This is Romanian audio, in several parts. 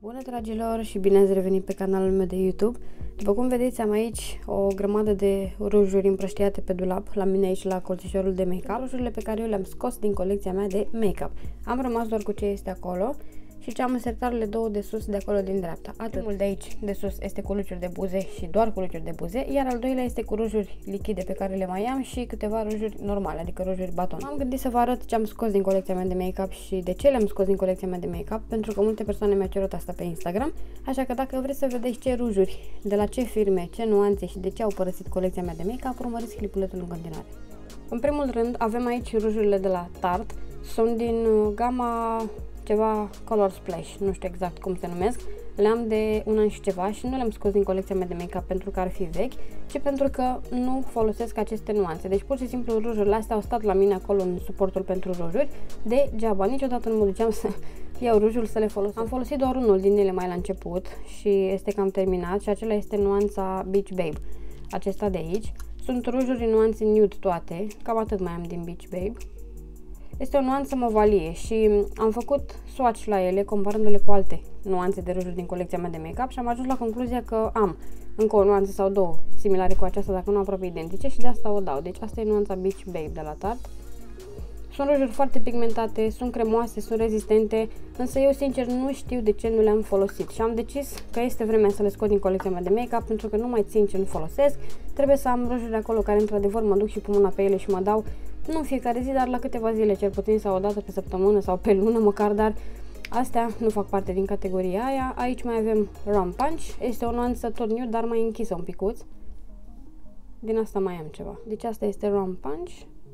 Bună, dragilor, și bine ați revenit pe canalul meu de YouTube. După cum vedeți, am aici o grămadă de rujuri împrăștiate pe dulap la mine aici la colțișorul de make-up. Rujurile pe care eu le-am scos din colecția mea de make-up. Am rămas doar cu ce este acolo și ce am în sertarele două de sus de acolo din dreapta. Primul de aici de sus este cu lucruri de buze și doar cu lucruri de buze, iar al doilea este cu rujuri lichide pe care le mai am și câteva rujuri normale, adică rujuri baton. Am gândit să vă arăt ce am scos din colecția mea de make-up și de ce le-am scos din colecția mea de make-up, pentru că multe persoane mi-au cerut asta pe Instagram, așa că dacă vreți să vedeți ce rujuri, de la ce firme, ce nuanțe și de ce au părăsit colecția mea de make-up, urmăriți clipuletul în continuare. În primul rând avem aici rujurile de la Tarte, sunt din gama ceva Color Splash, nu știu exact cum se numesc. Le-am de un an și ceva și nu le-am scos din colecția mea de make-up pentru că ar fi vechi, ci pentru că nu folosesc aceste nuanțe. Deci pur și simplu rujurile astea au stat la mine acolo în suportul pentru rujuri degeaba. Niciodată nu mă duceam să iau rujul să le folosesc. Am folosit doar unul din ele mai la început și este cam terminat și acela este nuanța Beach Babe. Acesta de aici. Sunt rujuri în nuanțe nude toate, cam atât mai am din Beach Babe. Este o nuanță movalie și am făcut swatch la ele comparându-le cu alte nuanțe de rujuri din colecția mea de make-up și am ajuns la concluzia că am încă o nuanță sau două similare cu aceasta, dacă nu aproape identice, și de asta o dau. Deci asta e nuanța Beach Babe de la Tarte. Sunt rujuri foarte pigmentate, sunt cremoase, sunt rezistente, însă eu sincer nu știu de ce nu le-am folosit și am decis că este vremea să le scot din colecția mea de make-up pentru că nu mai țin ce nu folosesc. Trebuie să am rujuri acolo care într-adevăr mă duc și pun mâna pe ele și mă dau, nu în fiecare zi, dar la câteva zile cel puțin, sau o dată pe săptămână sau pe lună măcar, dar astea nu fac parte din categoria aia. Aici mai avem Rum Punch, este o nuanță tot nude, dar mai închisă un picuț. Din asta mai am ceva. Deci asta este Rum Punch.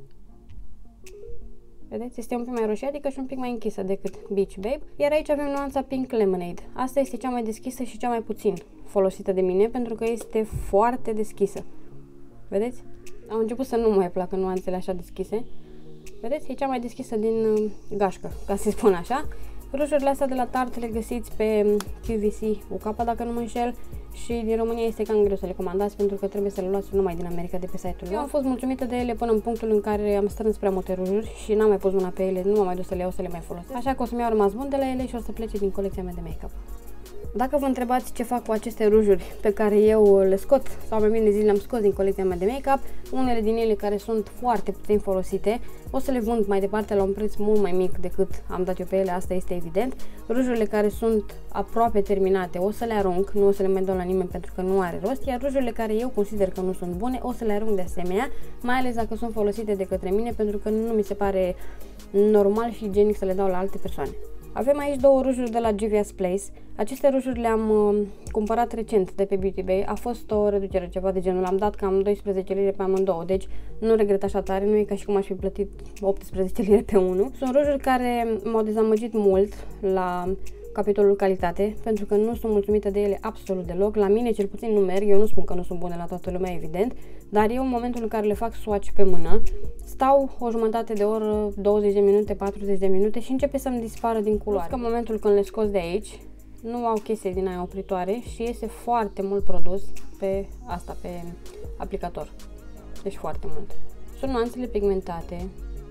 Vedeți? Este un pic mai roșiatică și un pic mai închisă decât Beach Babe. Iar aici avem nuanța Pink Lemonade. Asta este cea mai deschisă și cea mai puțin folosită de mine pentru că este foarte deschisă. Vedeți? Am început să nu mai placă nuanțele așa deschise. Vedeți? E cea mai deschisă din gașcă, ca să spun așa. Rujurile astea de la Tarte le găsiți pe QVC UK, dacă nu mă înșel, și din România este cam greu să le comandați pentru că trebuie să le luați numai din America de pe site-ul lor. Eu am fost mulțumită de ele până în punctul în care am strâns prea multe rujuri și n-am mai pus mâna pe ele, nu m-am mai dus să le iau să le mai folosesc. Așa că o să mi-au rămas bun de la ele și o să plece din colecția mea de make-up. Dacă vă întrebați ce fac cu aceste rujuri pe care eu le scot, sau mai bine zis le-am scos din colecția mea de make-up, unele din ele care sunt foarte puțin folosite, o să le vând mai departe la un preț mult mai mic decât am dat eu pe ele, asta este evident. Rujurile care sunt aproape terminate o să le arunc, nu o să le mai dau la nimeni pentru că nu are rost, iar rujurile care eu consider că nu sunt bune, o să le arunc de asemenea, mai ales dacă sunt folosite de către mine, pentru că nu mi se pare normal și igienic să le dau la alte persoane. Avem aici două rujuri de la Juvia's Place. Aceste rujuri le-am cumpărat recent de pe Beauty Bay. A fost o reducere, ceva de genul. Am dat cam 12 lire pe amândouă, deci nu regret așa tare. Nu e ca și cum aș fi plătit 18 lire pe unul. Sunt rujuri care m-au dezamăgit mult la capitolul calitate, pentru că nu sunt mulțumită de ele absolut deloc. La mine cel puțin nu merg, eu nu spun că nu sunt bune la toată lumea, evident, dar eu în momentul în care le fac swatch pe mână, stau o jumătate de oră, 20 de minute, 40 de minute și începe să-mi dispară din culoare. Că în momentul când le scos de aici, nu au chestii din aia opritoare și iese foarte mult produs pe asta, pe aplicator. Deci foarte mult. Sunt nuanțele pigmentate.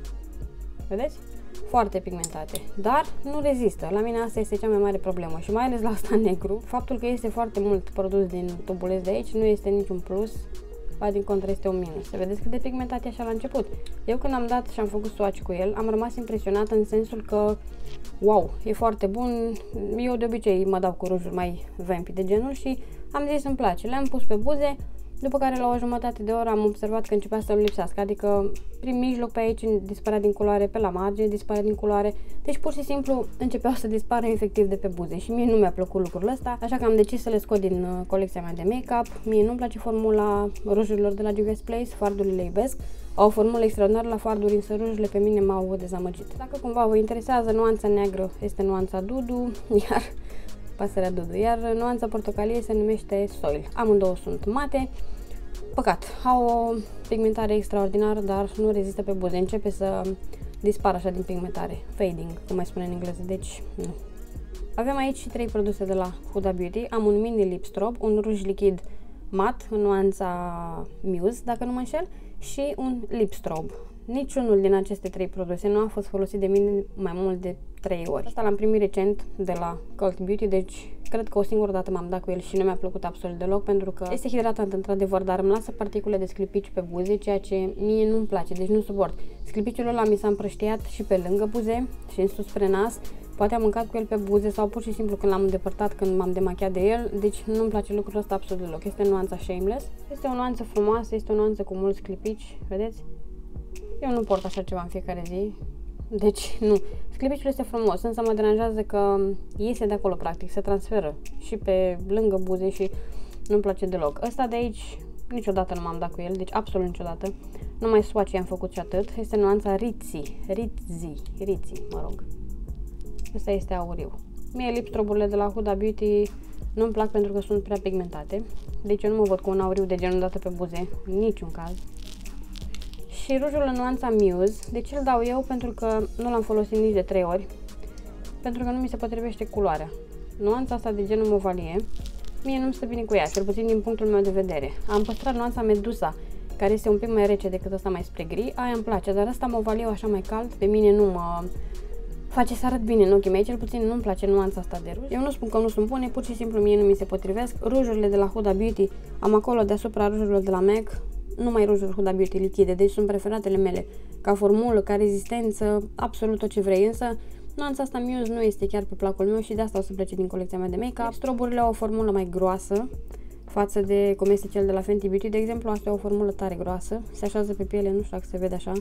Vedeți? Foarte pigmentate, dar nu rezistă. La mine asta este cea mai mare problemă și mai ales la asta negru. Faptul că este foarte mult produs din tubuleț de aici nu este niciun plus, ba din contră este un minus. Să vedeți cât de pigmentat e așa la început. Eu când am dat și am făcut swatch cu el, am rămas impresionată în sensul că wow, e foarte bun. Eu de obicei mă dau cu rujuri mai vampy de genul și am zis îmi place. Le-am pus pe buze. După care la o jumătate de oră am observat că începea să-mi lipsească, adică prin mijloc pe aici dispărea din culoare, pe la margine dispărea din culoare, deci pur și simplu începeau să dispară efectiv de pe buze și mie nu mi-a plăcut lucrul ăsta, așa că am decis să le scot din colecția mea de make-up. Mie nu-mi place formula rujurilor de la Juvia's Place, fardurile le iubesc, au o formulă extraordinară la farduri, însă rujurile pe mine m-au dezamăgit. Dacă cumva vă interesează, nuanța neagră este nuanța Dudu, iar pasărea Dudu, iar nuanța portocalie se numește Soil. Amândouă sunt mate. Păcat, au o pigmentare extraordinară, dar nu rezistă pe buze. Începe să dispară așa din pigmentare. Fading, cum mai spune în engleză, deci nu. Avem aici și 3 produse de la Huda Beauty. Am un mini lip strobe, un ruj lichid mat în nuanța Muse, dacă nu mă înșel, și un lip strobe niciunul din aceste 3 produse nu a fost folosit de mine mai mult de 3 ori. Asta l-am primit recent de la Cult Beauty, deci cred că o singură dată m-am dat cu el și nu mi-a plăcut absolut deloc, pentru că este hidratant într-adevăr, dar îmi lasă particule de sclipici pe buze, ceea ce mie nu-mi place, deci nu suport. Sclipiciul ăla mi s-a împrăștiat și pe lângă buze și în sus spre nas. Poate am mâncat cu el pe buze sau pur și simplu când l-am îndepărtat, când m-am demachiat de el, deci nu-mi place lucrul ăsta absolut deloc. Este nuanța Shameless, este o nuanță frumoasă, este o nuanță cu mulți clipici, vedeți? Eu nu port așa ceva în fiecare zi, deci nu. Sclipiciul este frumos, însă mă deranjează că iese de acolo practic, se transferă și pe lângă buze și nu-mi place deloc. Ăsta de aici niciodată nu m-am dat cu el, deci absolut niciodată. Numai swatch i-am făcut și atât. Este nuanța Ritzy, mă rog. Ăsta este auriu. Mie lipstroburile de la Huda Beauty nu-mi plac pentru că sunt prea pigmentate. Deci eu nu mă văd cu un auriu de genul dată pe buze, în niciun caz. Și rujul în nuanța Muse, de ce îl dau eu? Pentru că nu l-am folosit nici de 3 ori. Pentru că nu mi se potrivește culoarea. Nuanța asta de genul Movalie, mie nu-mi stă bine cu ea, cel puțin din punctul meu de vedere. Am păstrat nuanța Medusa, care este un pic mai rece decât ăsta mai spre gri. Aia îmi place, dar ăsta Movalie așa mai cald, pe mine nu mă face să arăt bine în ochii mei, cel puțin nu-mi place nuanța asta de ruj. Eu nu spun că nu sunt bune, pur și simplu mie nu mi se potrivesc. Rujurile de la Huda Beauty am acolo deasupra rujurilor de la MAC, numai rujuri Huda Beauty lichide, deci sunt preferatele mele, ca formulă, ca rezistență, absolut tot ce vrei, însă nuanța asta Muse nu este chiar pe placul meu și de asta o să plece din colecția mea de make-up. Stroburile au o formulă mai groasă față de cum este cel de la Fenty Beauty, de exemplu, asta e o formulă tare groasă, se așează pe piele, nu știu dacă se vede așa,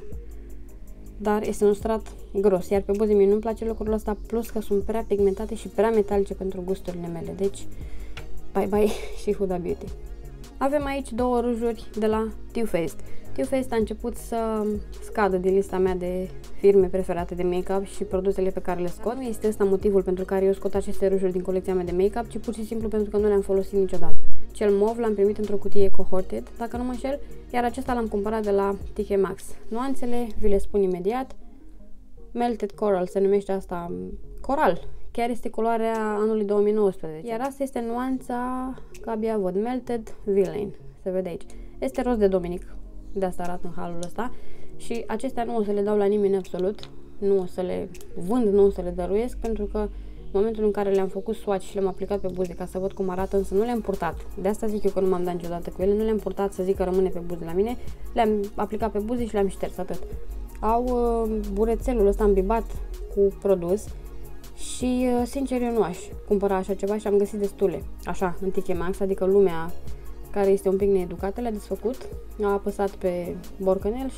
dar este un strat gros, iar pe buze mie nu-mi place lucrul ăsta, plus că sunt prea pigmentate și prea metalice pentru gusturile mele, deci bye bye și Huda Beauty. Avem aici două rujuri de la Too Faced. Too Faced a început să scadă din lista mea de firme preferate de make-up și produsele pe care le scot. Nu este ăsta motivul pentru care eu scot aceste rujuri din colecția mea de make-up, ci pur și simplu pentru că nu le-am folosit niciodată. Cel mov l-am primit într-o cutie cohorted, dacă nu mă înșel, iar acesta l-am cumpărat de la TK Maxx. Nuanțele vi le spun imediat. Melted Coral se numește asta, coral. Chiar este culoarea anului 2019. Iar asta este nuanța, că abia văd, Melted Villain. Se vede aici. Este roz de Dominic. De asta arată în halul ăsta. Și acestea nu o să le dau la nimeni absolut. Nu o să le vând, nu o să le dăruiesc, pentru că în momentul în care le-am făcut swatch și le-am aplicat pe buze ca să văd cum arată, însă nu le-am purtat. De asta zic eu că nu m-am dat niciodată cu ele. Nu le-am purtat să zic că rămâne pe buze la mine. Le-am aplicat pe buze și le-am șters, atât. Au burețelul ăsta îmbibat cu produs. Și, sincer, eu nu aș cumpăra așa ceva și am găsit destule, așa, în TK Maxx, adică lumea care este un pic needucată le-a desfăcut, a apăsat pe borcanel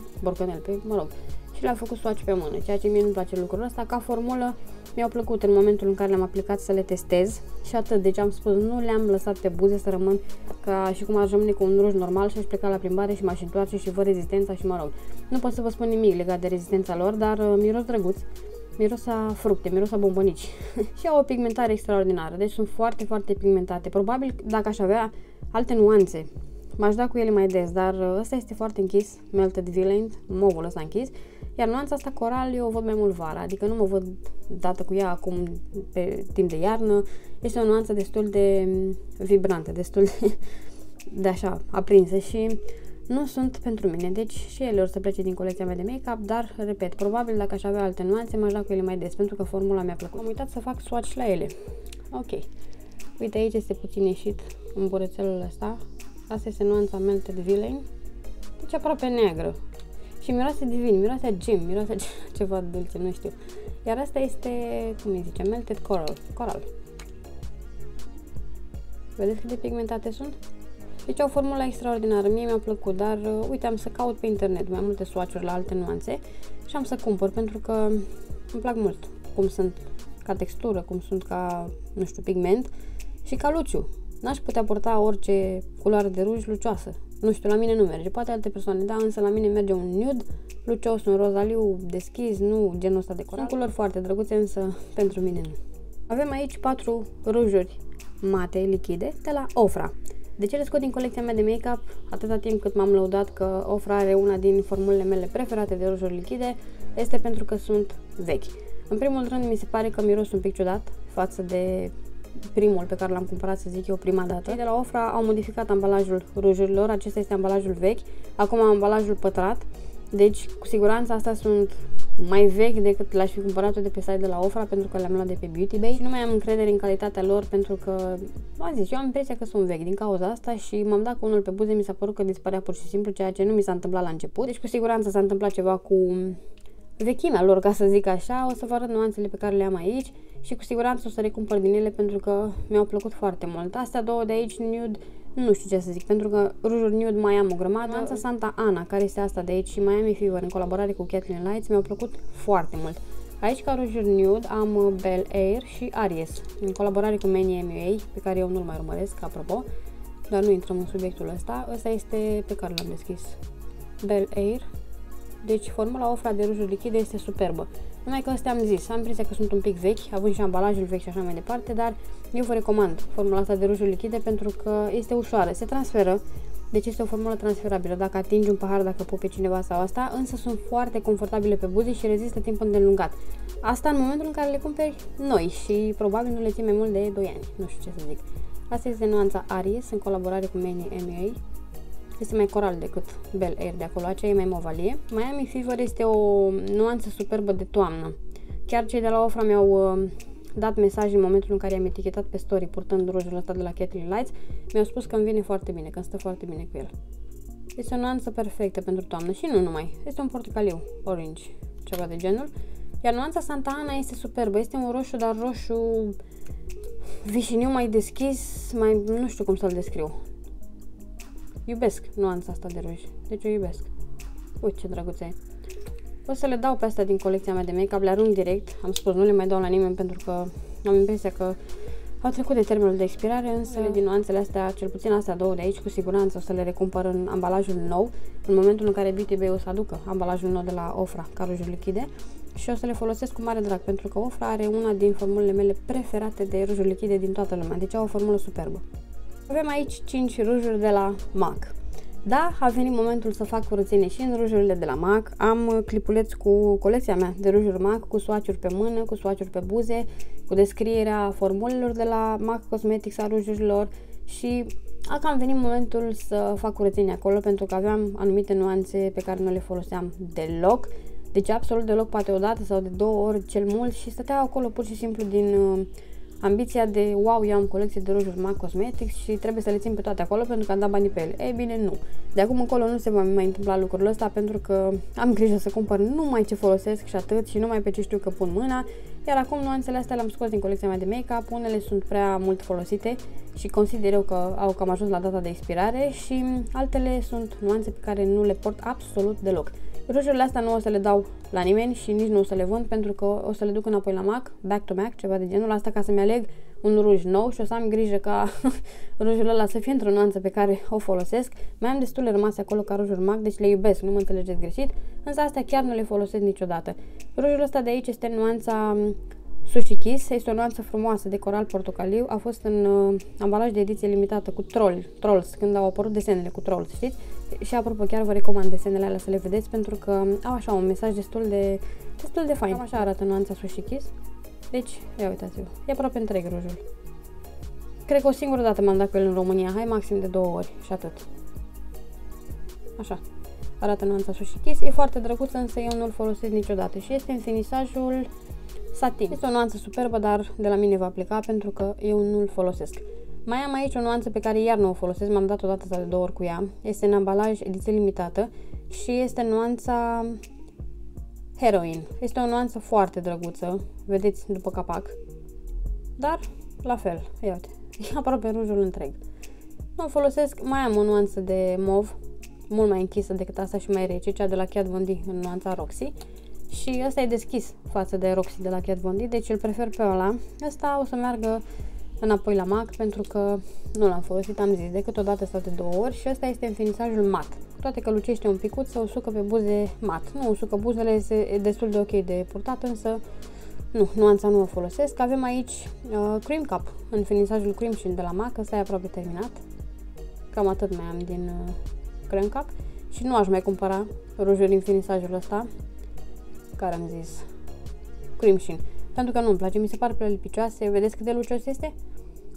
și le-a făcut swatch pe mână, ceea ce mie nu-mi place lucrul ăsta. Ca formulă mi-au plăcut în momentul în care le-am aplicat să le testez și atât, deci am spus, nu le-am lăsat pe buze să rămân ca și cum aș rămâne cu un ruj normal și aș pleca la plimbare și m-aș întoarce și văd rezistența și mă rog. Nu pot să vă spun nimic legat de rezistența lor, dar miros drăguț. Miros a fructe, miros a bombonici și au o pigmentare extraordinară, deci sunt foarte, foarte pigmentate. Probabil dacă aș avea alte nuanțe, m-aș da cu ele mai des, dar ăsta este foarte închis, Melted Villain, movul ăsta închis, iar nuanța asta coral eu o văd mai mult vara, adică nu mă văd dată cu ea acum pe timp de iarnă. Este o nuanță destul de vibrantă, destul de așa, aprinsă și nu sunt pentru mine, deci și ele or să plece din colecția mea de make-up, dar, repet, probabil dacă aș avea alte nuanțe, m-aș da cu ele mai des, pentru că formula mi-a plăcut. Am uitat să fac swatch la ele. Ok. Uite, aici este puțin ieșit în burețelul ăsta. Asta este nuanța Melted Villain. Deci aproape neagră. Și miroase divin, miroase a gem, miroase ceva dulce, nu știu. Iar asta este, cum îi zice, Melted Coral. Vedeți cât de pigmentate sunt? Deci o formulă extraordinară, mie mi-a plăcut, dar uite, am să caut pe internet mai multe swatch-uri la alte nuanțe și am să cumpăr, pentru că îmi plac mult cum sunt ca textură, cum sunt ca, nu știu, pigment și ca luciu. N-aș putea purta orice culoare de ruj lucioasă. Nu știu, la mine nu merge, poate alte persoane, da, însă la mine merge un nude lucios, un rozaliu deschis, nu genul ăsta de coral. Sunt culori foarte drăguțe, însă pentru mine nu. Avem aici 4 rujuri mate, lichide, de la Ofra. De ce le scot din colecția mea de make-up? Atâta timp cât m-am lăudat că Ofra are una din formulele mele preferate de rujuri lichide, este pentru că sunt vechi. În primul rând, mi se pare că miros un pic ciudat față de primul pe care l-am cumpărat, să zic eu, prima dată. Cei de la Ofra au modificat ambalajul rujurilor, acesta este ambalajul vechi, acum am ambalajul pătrat Deci, cu siguranță, astea sunt mai vechi decât l-aș fi cumpărat-o de pe site de la Ofra, pentru că le-am luat de pe Beauty Bay și nu mai am încredere în calitatea lor, pentru că, am zis, eu am impresia că sunt vechi din cauza asta și m-am dat cu unul pe buze, mi s-a părut că dispărea pur și simplu, ceea ce nu mi s-a întâmplat la început. Deci, cu siguranță s-a întâmplat ceva cu vechimea lor, ca să zic așa. O să vă arăt nuanțele pe care le am aici și cu siguranță o să recumpăr din ele, pentru că mi-au plăcut foarte mult. Astea două de aici, nude, nu știu ce să zic, pentru că rujuri nude mai am o grămadă. Nuanța Santa Ana, care este asta de aici, și Miami Fever în colaborare cu Kathleen Lights, mi-au plăcut foarte mult. Aici, ca rujuri nude, am Bel Air și Aries, în colaborare cu Manny MUA, pe care eu nu-l mai urmăresc, apropo, dar nu intrăm în subiectul ăsta. Ăsta este pe care l-am deschis, Bel Air. Deci formula Ofra de rujuri lichide este superbă. Numai că astea am zis, am impresia că sunt un pic vechi, având și ambalajul vechi și așa mai departe, dar eu vă recomand formula asta de rujuri lichide pentru că este ușoară, se transferă, deci este o formulă transferabilă dacă atingi un pahar, dacă pupi pe cineva sau asta, însă sunt foarte confortabile pe buze și rezistă timp îndelungat. Asta în momentul în care le cumperi noi și probabil nu le ții mai mult de 2 ani, nu știu ce să zic. Asta este nuanța Aries în colaborare cu Manny MUA. Este mai coral decât Bel Air de acolo, aceea e mai movalie. Miami Fever este o nuanță superbă de toamnă. Chiar cei de la Ofra mi-au dat mesaj în momentul în care i-am etichetat pe story purtând rujul ăsta de la Kathleen Lights. Mi-au spus că îmi vine foarte bine, că îmi stă foarte bine cu el. Este o nuanță perfectă pentru toamnă și nu numai. Este un portocaliu, orange, ceva de genul. Iar nuanța Santa Ana este superbă. Este un roșu, dar roșu vișiniu mai deschis, mai nu știu cum să-l descriu. Iubesc nuanța asta de ruj, deci o iubesc. Uite ce drăguțe e. O să le dau pe astea din colecția mea de make-up, le arunc direct. Am spus, nu le mai dau la nimeni pentru că am impresia că au trecut de termenul de expirare, însă din nuanțele astea, cel puțin astea două de aici, cu siguranță o să le recumpăr în ambalajul nou, în momentul în care Beauty Bay o să aducă ambalajul nou de la Ofra ca rujuri lichide, și o să le folosesc cu mare drag, pentru că Ofra are una din formulele mele preferate de rujuri lichide din toată lumea, deci au o formulă superbă. Avem aici 5 rujuri de la MAC. Da, a venit momentul să fac curățenie și în rujurile de la MAC. Am clipuleț cu colecția mea de rujuri MAC, cu swatch-uri pe mână, cu swatch-uri pe buze, cu descrierea formulelor de la MAC Cosmetics a rujurilor și a cam venit momentul să fac curățenie acolo, pentru că aveam anumite nuanțe pe care nu le foloseam deloc, deci absolut deloc, poate o dată sau de 2 ori cel mult, și stăteau acolo pur și simplu din ambiția de wow, eu am colecție de rujuri MAC Cosmetics și trebuie să le țin pe toate acolo pentru că am dat banii pe ele. Ei bine, nu. De acum încolo nu se va mai întâmpla lucrul ăsta, pentru că am grijă să cumpăr numai ce folosesc și atât, și numai pe ce știu că pun mâna. Iar acum nuanțele astea le-am scos din colecția mea de make-up, unele sunt prea mult folosite și consider eu că au cam ajuns la data de expirare și altele sunt nuanțe pe care nu le port absolut deloc. Rujurile astea nu o să le dau la nimeni și nici nu o să le vând, pentru că o să le duc înapoi la MAC, back to MAC, ceva de genul asta, ca să-mi aleg un ruj nou și o să am grijă ca rujul ăla să fie într-o nuanță pe care o folosesc. Mai am destule rămase acolo ca rujuri MAC, deci le iubesc, nu mă înțelegeți greșit, însă astea chiar nu le folosesc niciodată. Rujul ăsta de aici este nuanța Sushi Kiss, este o nuanță frumoasă de coral portocaliu, a fost în ambalaj de ediție limitată cu Trolls, când au apărut desenele cu Trolls, știți? Și apropo, chiar vă recomand desenele alea să le vedeți, pentru că au așa un mesaj destul de fain. Așa arată nuanța Sushi Kiss. Deci, ia uitați-vă, e aproape întreg rujul. Cred că o singură dată m-am dat cu el în România, hai, maxim de 2 ori și atât. Așa arată nuanța Sushi Kiss, e foarte drăguță, însă eu nu-l folosesc niciodată și este în finisajul satin. Este o nuanță superbă, dar de la mine va pleca pentru că eu nu-l folosesc. Mai am aici o nuanță pe care iar nu o folosesc, m-am dat o dată sau de 2 ori cu ea. Este în ambalaj ediție limitată și este nuanța Heroin. Este o nuanță foarte drăguță, vedeți după capac, dar la fel, ia uite, e aproape rujul întreg. Nu o folosesc. Mai am o nuanță de mov, mult mai închisă decât asta și mai rece, cea de la Kat Von D în nuanța Roxy. Și ăsta e deschis față de Roxy de la Kat Von D, deci îl prefer pe ăla. Ăsta o să meargă înapoi la MAC pentru că nu l-am folosit, am zis, decât o dată sau de 2 ori, și ăsta este în finisajul mat. Toate că lucește un picuț, se usucă pe buze mat. Nu usucă buzele, este destul de ok de purtat, însă nu, nuanța nu o folosesc. Avem aici Cream Cup în finisajul Cream Sheen de la MAC, ăsta e aproape terminat. Cam atât mai am din Cream Cup și nu aș mai cumpăra rujuri în finisajul ăsta, care am zis, Cream Sheen, pentru că nu-mi place, mi se par prea lipicioase. Vedeți cât de lucios este?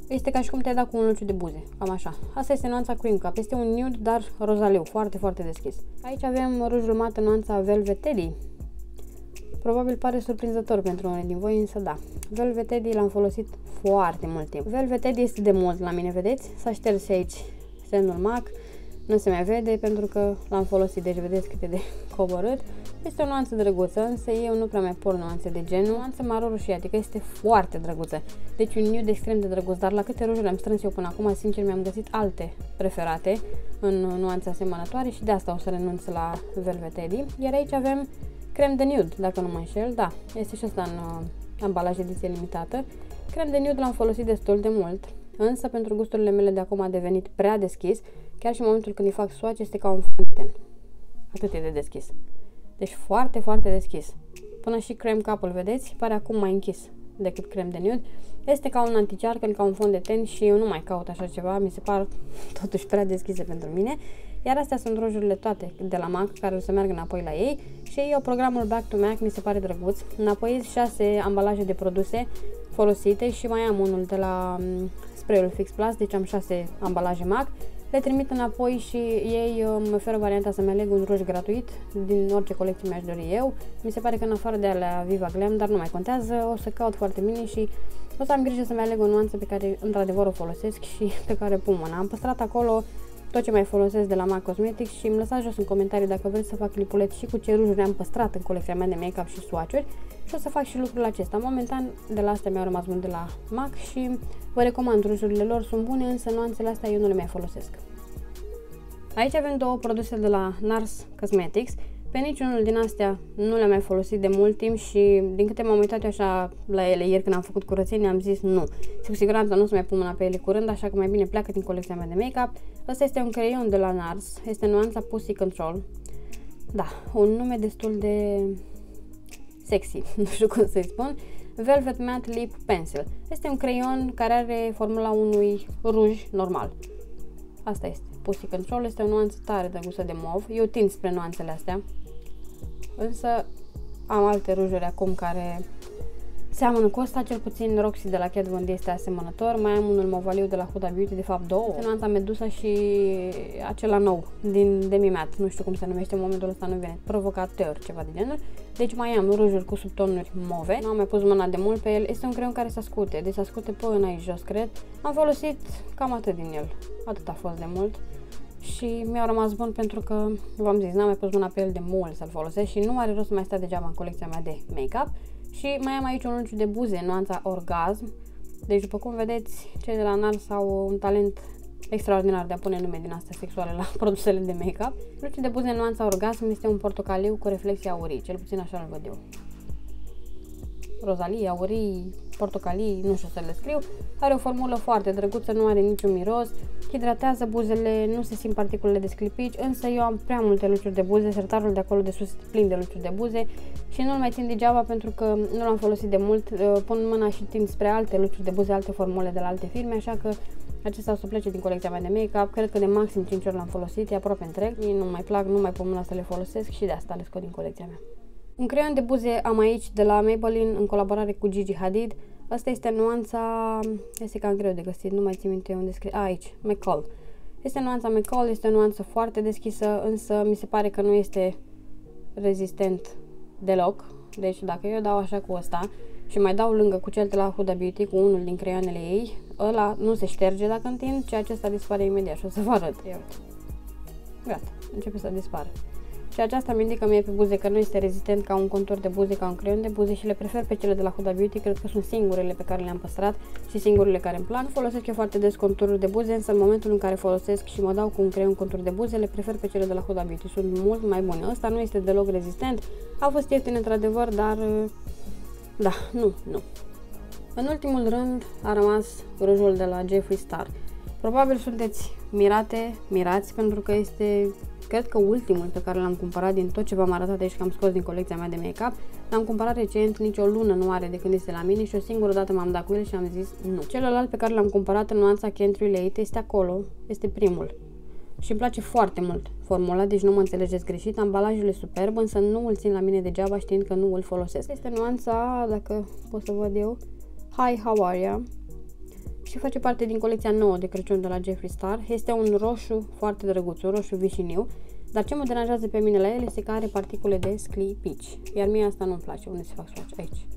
Este ca și cum te-ai dat cu un luciu de buze, cam așa. Asta este nuanța Cream Cup. Este un nude, dar rozaleu, foarte, foarte deschis. Aici avem rujul mat în nuanța Velvet Teddy. Probabil pare surprinzător pentru unii din voi, însă da. Velvet Teddy l-am folosit foarte mult timp. Velvet Teddy este de mult la mine, vedeți? S-a șters aici semnul MAC. Nu se mai vede pentru că l-am folosit, deci vedeți cât e de coborât. Este o nuanță drăguță, însă eu nu prea mai port nuanțe de genul. Nuanța maro roșiatică este foarte drăguță. Deci un nude extrem de drăguț, dar la câte rujuri am strâns eu până acum, sincer mi-am găsit alte preferate în nuanțe asemănătoare și de asta o să renunț la Velvet Teddy. Iar aici avem crem de nude, dacă nu mă înșel, da, este și asta în ambalaj ediție limitată. Crem de nude l-am folosit destul de mult, însă pentru gusturile mele de acum a devenit prea deschis. Chiar și în momentul când îi fac swatch este ca un fonten. Atât e de deschis. Deci foarte, foarte deschis. Până și Cream Cup, îl vedeți, pare acum mai închis decât crem de nude. Este ca un anti-cearcăn, ca un fond de ten și eu nu mai caut așa ceva, mi se par totuși prea deschise pentru mine. Iar astea sunt rojurile toate de la MAC care o să meargă înapoi la ei și eu programul Back to MAC mi se pare drăguț. Înapoi 6 ambalaje de produse folosite și mai am unul de la Spray-ul Fix Plus, deci am 6 ambalaje MAC. Le trimit înapoi și ei îmi oferă varianta să-mi aleg un ruj gratuit din orice colecție mi-aș dori eu. Mi se pare că în afară de alea Viva Glam, dar nu mai contează, o să caut foarte bine și o să am grijă să-mi aleg o nuanță pe care într-adevăr o folosesc și pe care pun mâna. Am păstrat acolo tot ce mai folosesc de la MAC Cosmetics și îmi lăsați jos în comentarii dacă vreți să fac clipuleț și cu ce rujuri am păstrat în colecția mea de make-up și swatch-uri și o să fac și lucrul acesta. Momentan de la astea mi-au rămas bun de la MAC și vă recomand, rujurile lor sunt bune, însă nuanțele astea eu nu le mai folosesc. Aici avem două produse de la NARS Cosmetics. Pe niciunul din astea nu le-am mai folosit de mult timp și din câte m-am uitat eu așa la ele ieri când am făcut curățenie am zis nu. Și cu siguranță nu o să mai pun mâna pe ele curând, așa că mai bine pleacă din colecția mea de make-up. Ăsta este un creion de la NARS, este nuanța Pussy Control. Da, un nume destul de sexy, nu știu cum să-i spun. Velvet Matte Lip Pencil. Este un creion care are formula unui ruj normal. Asta este. Pussy Control este o nuanță tare drăguță de mov. Eu tind spre nuanțele astea. Însă am alte rujuri acum care seamănă cu ăsta, cel puțin Roxy de la Kat Von D este asemănător. Mai am unul movaliu de la Huda Beauty, de fapt două. Este nuanța Medusa și acela nou din Demi Matte, nu știu cum se numește în momentul ăsta, nu vine, provocateur, ceva de genul. Deci mai am rujuri cu subtonuri move. Nu am mai pus mâna de mult pe el. Este un creion care se ascute, deci se ascute până aici jos, cred. Am folosit cam atât din el. Atât a fost de mult. Și mi-a rămas bun pentru că, v-am zis, n-am mai pus mâna pe el de mult să-l folosesc și nu are rost să mai stea degeaba în colecția mea de make-up. Și mai am aici un luciu de buze, nuanța Orgasm. Deci, după cum vedeți, cei de la NARS au un talent extraordinar de a pune nume din astea sexuale la produsele de make-up. Luciu de buze, nuanța Orgasm, este un portocaliu cu reflexii aurii, cel puțin așa îl văd eu. Rozalii, aurii, portocalii, nu știu să le scriu. Are o formulă foarte drăguță, nu are niciun miros, hidratează buzele, nu se simt particulele de sclipici, însă eu am prea multe luciuri de buze, sertarul de acolo de sus este plin de luciuri de buze și nu-l mai țin degeaba pentru că nu l-am folosit de mult, pun mâna și tind spre alte luciuri de buze, alte formule de la alte firme, așa că acesta o să plece din colecția mea de make-up, cred că de maxim 5 ori l-am folosit, e aproape întreg, mie nu mai plac, nu mai pun mâna să le folosesc și de asta le scot din colecția mea. Un creion de buze am aici de la Maybelline în colaborare cu Gigi Hadid. Asta este nuanța, este cam greu de găsit, nu mai țin minte unde scrie, aici, McCall. Este nuanța McCall, este o nuanță foarte deschisă, însă mi se pare că nu este rezistent deloc. Deci dacă eu dau așa cu ăsta și mai dau lângă cu cel de la Huda Beauty, cu unul din creioanele ei, ăla nu se șterge dacă întind, ceea acesta dispare imediat și o să vă arăt. Ia uite. Gata, începe să dispară. Și aceasta mi indică mie pe buze că nu este rezistent ca un contur de buze, ca un creion de buze și le prefer pe cele de la Huda Beauty, cred că sunt singurele pe care le-am păstrat și singurele care îmi plac. Folosesc eu foarte des contururi de buze, însă în momentul în care folosesc și mă dau cu un creion contur de buze, le prefer pe cele de la Huda Beauty, sunt mult mai bune. Ăsta nu este deloc rezistent, a fost ieftin într-adevăr, dar da, nu. În ultimul rând a rămas rujul de la Jeffree Star. Probabil sunteți mirați pentru că este, cred că ultimul pe care l-am cumpărat din tot ce v-am arătat aici că am scos din colecția mea de make-up. L-am cumpărat recent, nici o lună nu are de când este la mine și o singură dată m-am dat cu el și am zis nu. Celălalt pe care l-am cumpărat în nuanța Can't Relate este acolo, este primul. Și îmi place foarte mult formula, deci nu mă înțelegeți greșit, ambalajul e superb, însă nu îl țin la mine degeaba știind că nu îl folosesc. Este nuanța, dacă pot să văd eu, Hi, how are ya? și face parte din colecția nouă de Crăciun de la Jeffree Star. Este un roșu foarte drăguț, un roșu vișiniu, dar ce mă deranjează pe mine la el este că are particule de sclipici, iar mie asta nu-mi place. Unde se fac swatch? Aici.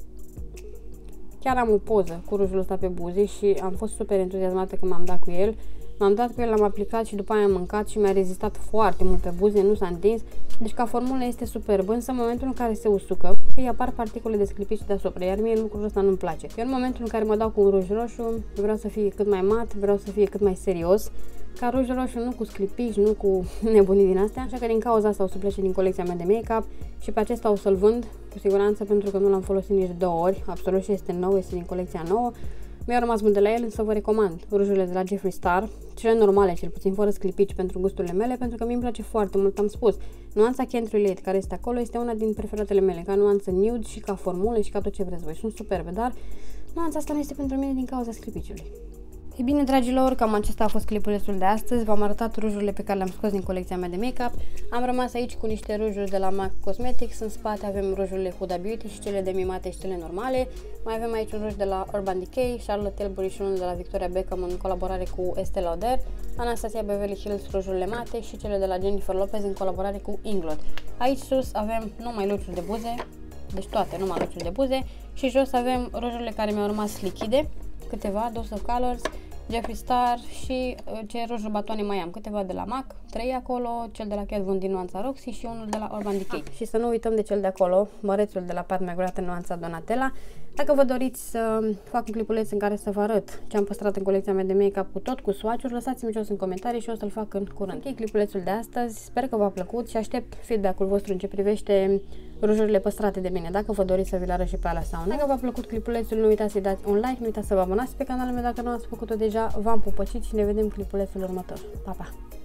Chiar am o poză cu rujul ăsta pe buze și am fost super entuziasmată când m-am dat cu el. M-am dat cu el, l-am aplicat și după aia am mâncat și mi-a rezistat foarte mult pe buze, nu s-a întins. Deci ca formulă este superb, însă în momentul în care se usucă, îi apar particule de sclipici deasupra, iar mie lucrul ăsta nu-mi place. Eu în momentul în care mă dau cu un ruj roșu, vreau să fie cât mai mat, vreau să fie cât mai serios. Ca ruj roșu, nu cu sclipici, nu cu nebunii din astea, așa că din cauza asta o să plece din colecția mea de make-up și pe acesta o să-l vând cu siguranță pentru că nu l-am folosit nici de 2 ori, absolut, și este nou, este din colecția nouă. Mi-au rămas mult de la el, însă vă recomand rujurile de la Jeffree Star, cele normale cel puțin, fără sclipici pentru gusturile mele, pentru că mie îmi place foarte mult, am spus. Nuanța Can't Relate care este acolo este una din preferatele mele, ca nuanță nude și ca formulă și ca tot ce vreți voi, sunt superbe, dar nuanța asta nu este pentru mine din cauza sclipiciului. E bine, dragilor, cam acesta a fost clipulețul de astăzi. V-am arătat rujurile pe care le-am scos din colecția mea de make-up. Am rămas aici cu niște rujuri de la MAC Cosmetics. În spate avem rujurile Huda Beauty și cele demi-mate și cele normale. Mai avem aici un ruj de la Urban Decay, Charlotte Tilbury și unul de la Victoria Beckham în colaborare cu Estée Lauder, Anastasia Beverly Hills rujurile mate și cele de la Jennifer Lopez în colaborare cu Inglot. Aici sus avem numai lucruri de buze, deci toate numai lucruri de buze, și jos avem rujurile care mi-au rămas lichide, câteva, Dose of Colors, Jeffree Star și ce rujuri batoane mai am, câteva de la MAC, 3 acolo, cel de la Kat Von din nuanța Roxy și unul de la Urban Decay. Și să nu uităm de cel de acolo, mărețul de la Pat McGrath în nuanța Donatella. Dacă vă doriți să fac un clipuleț în care să vă arăt ce am păstrat în colecția mea de make-up cu tot cu swatch-uri, lăsați-mi jos în comentarii și o să-l fac în curând. Ok, clipulețul de astăzi, sper că v-a plăcut și aștept feedback-ul vostru în ce privește rujurile păstrate de mine, dacă vă doriți să vi le arăt și pe alea sau nu. Dacă v-a plăcut clipulețul, nu uitați să-i dați un like, nu uitați să vă abonați pe canalul meu dacă nu ați făcut-o deja. V-am pupăcit și ne vedem clipulețul următor. Pa, pa!